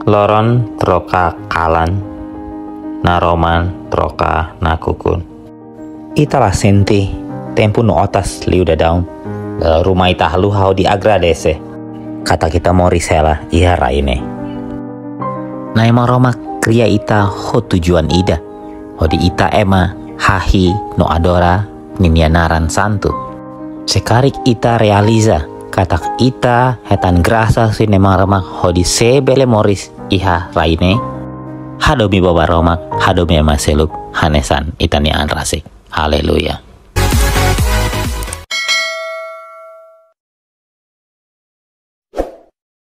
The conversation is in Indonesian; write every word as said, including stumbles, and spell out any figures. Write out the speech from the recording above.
Loron troka kalan, naroman troka nakukun. Italah senti tempu no otas liuda daun. Rumah ita halu hau di agradece. Kata kita mau risela ihara ini. Nah emang Roma kriya ita ho tujuan ida. Ho di ita ema hahi no adora ninianaran santu. Sekarik ita realiza katak ita hetan grasa sinema Roma ho di sebele moris iha raine. Hadomi baba Roma, hadomi ema seluk hanesan itani anrasik. Haleluya.